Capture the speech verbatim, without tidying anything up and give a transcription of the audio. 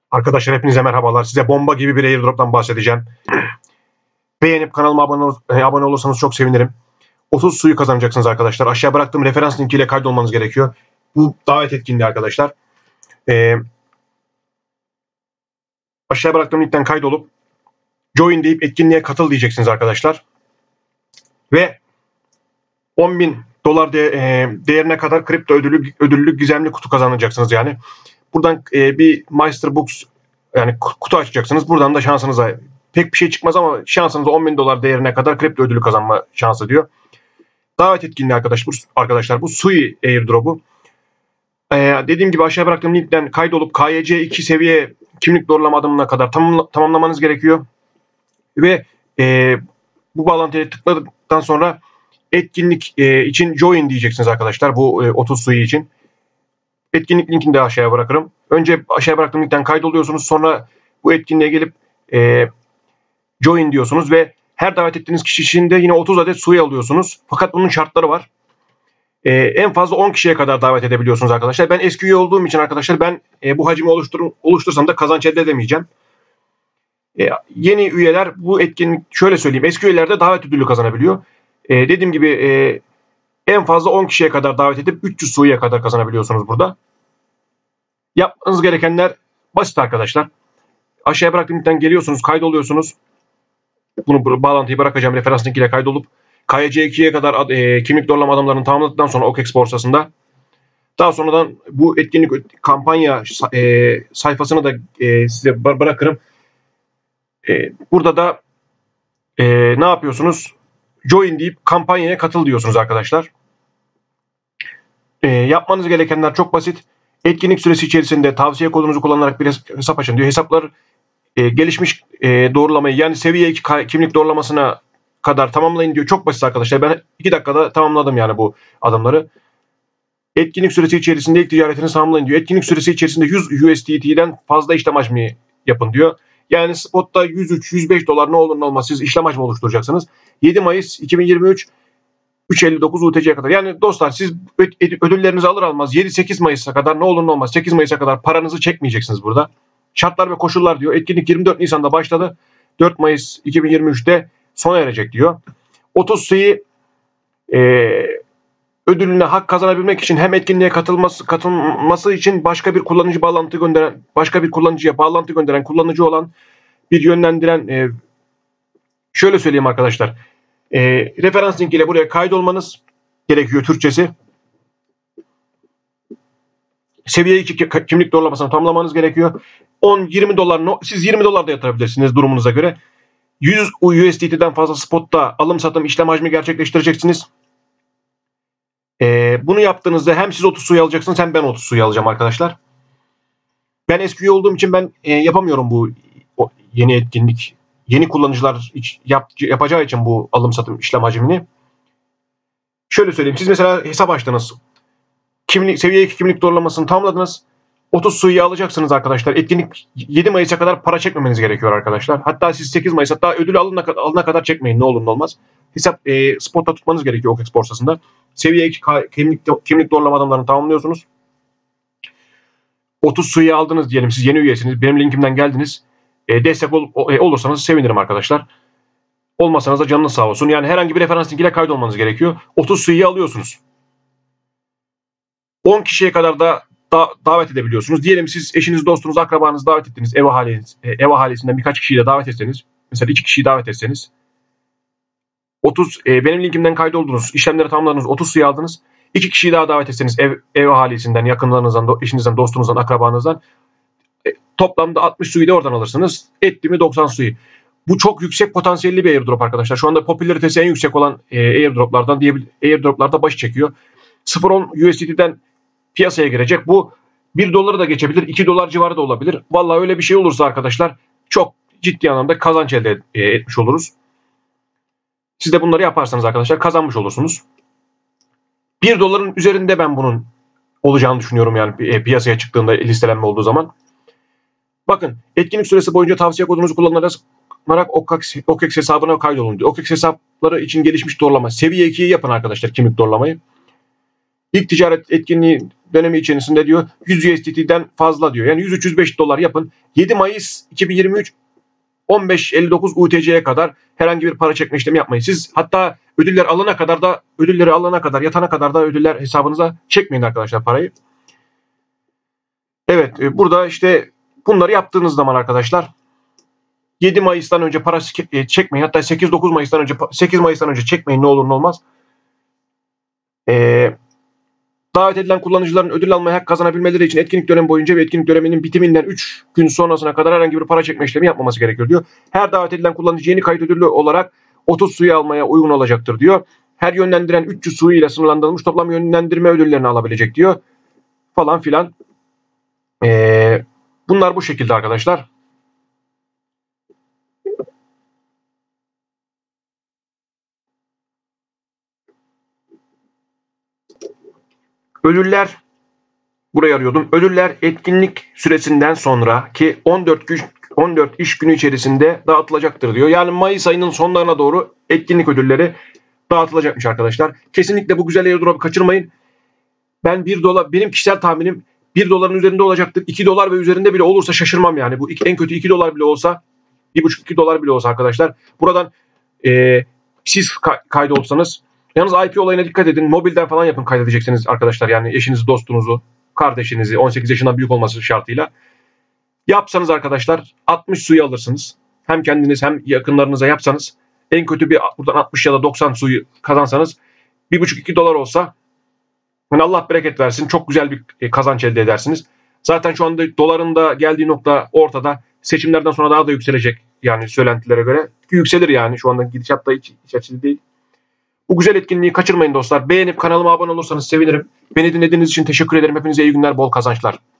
Arkadaşlar hepinize merhabalar. Size bomba gibi bir airdrop'tan bahsedeceğim. Beğenip kanalıma abone, ol e, abone olursanız çok sevinirim. otuz suyu kazanacaksınız arkadaşlar. Aşağı bıraktığım referans linkiyle kaydolmanız gerekiyor. Bu davet etkinliği arkadaşlar. Ee, aşağı bıraktığım linkten kaydolup join deyip etkinliğe katıl diyeceksiniz arkadaşlar. Ve on bin dolar de, e, değerine kadar kripto ödüllü, ödüllü gizemli kutu kazanacaksınız yani. Buradan e, bir Master Books yani kutu açacaksınız. Buradan da şansınıza pek bir şey çıkmaz ama şansınıza on bin dolar değerine kadar kripto ödülü kazanma şansı diyor. Davet etkinliği arkadaşlar, arkadaşlar bu Sui airdrop'u. Ee, dediğim gibi aşağı bıraktığım linkten kaydolup K Y C iki seviye kimlik doğrulama adımına kadar tamamla, tamamlamanız gerekiyor. Ve e, bu bağlantıya tıkladıktan sonra etkinlik e, için join diyeceksiniz arkadaşlar. Bu e, otuz Sui için. Etkinlik linkini de aşağıya bırakırım. Önce aşağıya bıraktığım linkten kaydoluyorsunuz. Sonra bu etkinliğe gelip e, join diyorsunuz ve her davet ettiğiniz kişi için de yine otuz adet Sui alıyorsunuz. Fakat bunun şartları var. E, en fazla on kişiye kadar davet edebiliyorsunuz arkadaşlar. Ben eski üye olduğum için arkadaşlar ben e, bu hacmi oluştur oluştursam da kazanç elde edemeyeceğim. E, yeni üyeler bu etkinlik şöyle söyleyeyim. Eski üyeler de davet ödülü kazanabiliyor. E, dediğim gibi e, en fazla on kişiye kadar davet edip üç yüz Sui'ye kadar kazanabiliyorsunuz burada. Yapmanız gerekenler basit arkadaşlar. Aşağıya bıraktığım linkten geliyorsunuz, kaydoluyorsunuz. Bunu bağlantıyı bırakacağım referans linkiyle kaydolup K Y C ikiye kadar e, kimlik doğrulama adımlarını tamamladıktan sonra O K E X borsasında daha sonradan bu etkinlik kampanya e, sayfasını da e, size bırakırım. E, burada da e, ne yapıyorsunuz? Join deyip kampanyaya katıl diyorsunuz arkadaşlar. E, yapmanız gerekenler çok basit. Etkinlik süresi içerisinde tavsiye kodunuzu kullanarak bir hesap açın diyor. Hesaplar e, gelişmiş e, doğrulamayı yani seviye iki kimlik doğrulamasına kadar tamamlayın diyor. Çok basit arkadaşlar. Ben iki dakikada tamamladım yani bu adımları. Etkinlik süresi içerisinde ilk ticaretini tamamlayın diyor. Etkinlik süresi içerisinde yüz U S D T'den fazla işlem hacmi yapın diyor. Yani spotta yüz üç yüz beş dolar ne olur ne olmaz siz işlem hacmi oluşturacaksınız. yedi Mayıs iki bin yirmi üç üç elli dokuz U T C'ye kadar. Yani dostlar siz ödüllerinizi alır almaz yedi sekiz Mayıs'a kadar ne olur ne olmaz sekiz Mayıs'a kadar paranızı çekmeyeceksiniz burada. Şartlar ve koşullar diyor. Etkinlik yirmi dört Nisan'da başladı. dört Mayıs iki bin yirmi üçte sona erecek diyor. otuz Sui e, ödülüne hak kazanabilmek için hem etkinliğe katılması katılması için başka bir kullanıcı bağlantı gönderen, başka bir kullanıcıya bağlantı gönderen kullanıcı olan bir yönlendiren e, şöyle söyleyeyim arkadaşlar. E, referans linkiyle buraya kaydolmanız gerekiyor Türkçesi. Seviye iki kimlik doğrulamasını tamamlamanız gerekiyor. on yirmi dolar siz yirmi dolar da yatırabilirsiniz durumunuza göre. yüz U S D T'den fazla spotta alım satım işlem hacmi gerçekleştireceksiniz. Ee, bunu yaptığınızda hem siz otuz Sui alacaksınız hem ben otuz Sui alacağım arkadaşlar. Ben eski üye olduğum için ben e, yapamıyorum bu o, yeni etkinlik. Yeni kullanıcılar yap, yapacağı için bu alım satım işlem hacmini. Şöyle söyleyeyim. Siz mesela hesap açtınız. Kimlik, seviye iki kimlik doğrulamasını tamamladınız. otuz Sui'yi alacaksınız arkadaşlar. Etkinlik yedi Mayıs'a kadar para çekmemeniz gerekiyor arkadaşlar. Hatta siz sekiz Mayıs hatta ödülü alına, alına kadar çekmeyin ne olur ne olmaz. Hesap e, spotta tutmanız gerekiyor O K E X borsasında. Seviye iki kimlik, kimlik doğrulama adımlarını tamamlıyorsunuz. otuz Sui'yi aldınız diyelim siz yeni üyesiniz. Benim linkimden geldiniz. E, destek ol, e, olursanız sevinirim arkadaşlar. Olmasanız da canınız sağ olsun. Yani herhangi bir referans linkiyle kaydolmanız gerekiyor. otuz Sui'yi alıyorsunuz. on kişiye kadar da, da davet edebiliyorsunuz. Diyelim siz eşiniz, dostunuz, akrabanızı davet ettiniz. Ev ahaliniz, ev ahalisinden birkaç kişiyi de davet etseniz. Mesela iki kişiyi davet etseniz. otuz e, benim linkimden kaydoldunuz. İşlemleri tamamladınız. otuz Sui aldınız. iki kişiyi daha davet etseniz ev, ev ahalisinden, yakınlarınızdan, eşinizden, dostunuzdan, akrabanızdan e, toplamda altmış Sui de oradan alırsınız. Etti mi doksan Sui. Bu çok yüksek potansiyelli bir airdrop arkadaşlar. Şu anda popülaritesi en yüksek olan e, airdroplardan diye airdroplarda baş çekiyor. sıfır virgül on U S D T'den piyasaya girecek. Bu bir doları da geçebilir. iki dolar civarı da olabilir. Vallahi öyle bir şey olursa arkadaşlar çok ciddi anlamda kazanç elde etmiş oluruz. Siz de bunları yaparsanız arkadaşlar kazanmış olursunuz. bir doların üzerinde ben bunun olacağını düşünüyorum yani piyasaya çıktığında listelenme olduğu zaman. Bakın etkinlik süresi boyunca tavsiye kodunuzu kullanarak O K E X hesabına kaydolun diyor. O K E X hesapları için gelişmiş doğrulama. Seviye ikiyi yapın arkadaşlar kimlik doğrulamayı. İlk ticaret etkinliği dönemi içerisinde diyor yüz U S D T'den fazla diyor. Yani yüz üç yüz beş dolar yapın. yedi Mayıs iki bin yirmi üç on beş elli dokuz U T C'ye kadar herhangi bir para çekme işlemi yapmayın. Siz hatta ödüller alana kadar da ödülleri alana kadar yatana kadar da ödüller hesabınıza çekmeyin arkadaşlar parayı. Evet burada işte bunları yaptığınız zaman arkadaşlar yedi Mayıs'tan önce para çekmeyin. Hatta sekiz dokuz Mayıs'tan önce sekiz Mayıs'tan önce çekmeyin ne olur ne olmaz. Ee, davet edilen kullanıcıların ödül almaya hak kazanabilmeleri için etkinlik dönemi boyunca ve etkinlik döneminin bitiminden üç gün sonrasına kadar herhangi bir para çekme işlemi yapmaması gerekiyor diyor. Her davet edilen kullanıcı yeni kayıt ödüllü olarak otuz suyu almaya uygun olacaktır diyor. Her yönlendiren üç yüz suyu ile sınırlandırılmış toplam yönlendirme ödüllerini alabilecek diyor. Falan filan. Ee, bunlar bu şekilde arkadaşlar. Ödüller, buraya arıyordum. Ödüller etkinlik süresinden sonra ki on dört gün on dört iş günü içerisinde dağıtılacaktır diyor. Yani Mayıs ayının sonlarına doğru etkinlik ödülleri dağıtılacakmış arkadaşlar. Kesinlikle bu güzel airdrop'u kaçırmayın. Ben bir dolar, benim kişisel tahminim bir doların üzerinde olacaktır. iki dolar ve üzerinde bile olursa şaşırmam yani. Bu en kötü iki dolar bile olsa, bir buçuk iki dolar bile olsa arkadaşlar. Buradan e, siz kaydolsanız, yalnız I P olayına dikkat edin. Mobilden falan yapın kaydedeceksiniz arkadaşlar. Yani eşinizi, dostunuzu, kardeşinizi on sekiz yaşından büyük olması şartıyla. Yapsanız arkadaşlar altmış suyu alırsınız. Hem kendiniz hem yakınlarınıza yapsanız en kötü bir buradan altmış ya da doksan suyu kazansanız bir buçuk iki dolar olsa yani Allah bereket versin. Çok güzel bir kazanç elde edersiniz. Zaten şu anda doların da geldiği nokta ortada. Seçimlerden sonra daha da yükselecek. Yani söylentilere göre. Yükselir yani. Şu anda gidişat da hiç, hiç açıcı değil. Bu güzel etkinliği kaçırmayın dostlar. Beğenip kanalıma abone olursanız sevinirim. Beni dinlediğiniz için teşekkür ederim. Hepinize iyi günler, bol kazançlar.